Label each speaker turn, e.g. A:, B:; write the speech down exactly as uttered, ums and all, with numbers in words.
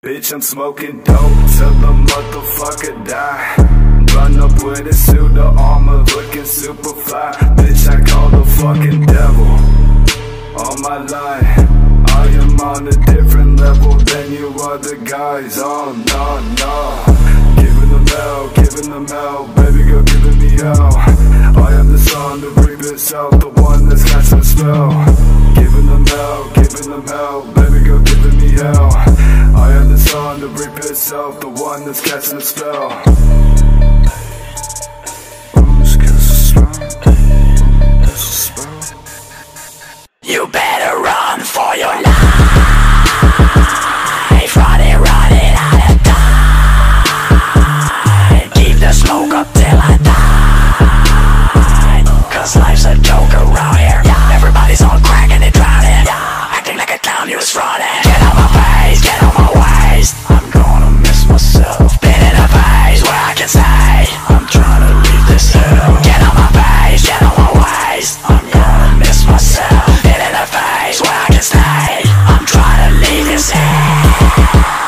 A: Bitch, I'm smoking dope till the motherfucker die. Run up with a suit of armor, looking super fly. Bitch, I call the fucking devil on my line. I am on a different level than you other guys. Oh no, no. Giving them hell, giving them hell. Baby girl giving me hell. I am the son to reap itself, the one that's casting a spell. Giving them hell, giving them hell. Baby girl giving me hell. I am the sun to reap itself, the one that's casting a spell.
B: You better run for your life. Run it, run it out of time. Keep the smoke up till I die. Cause life's a joke around here. Everybody's on crack and they drowning. Acting like a clown, you was running. Get out my face, get out my ways. I'm gonna miss myself. Been in a phase where I can say I'm trying to leave this hell. Get out my face, get out my ways. I'm gonna miss myself. Been in a phase where I can stay. I'm trying to leave this hell.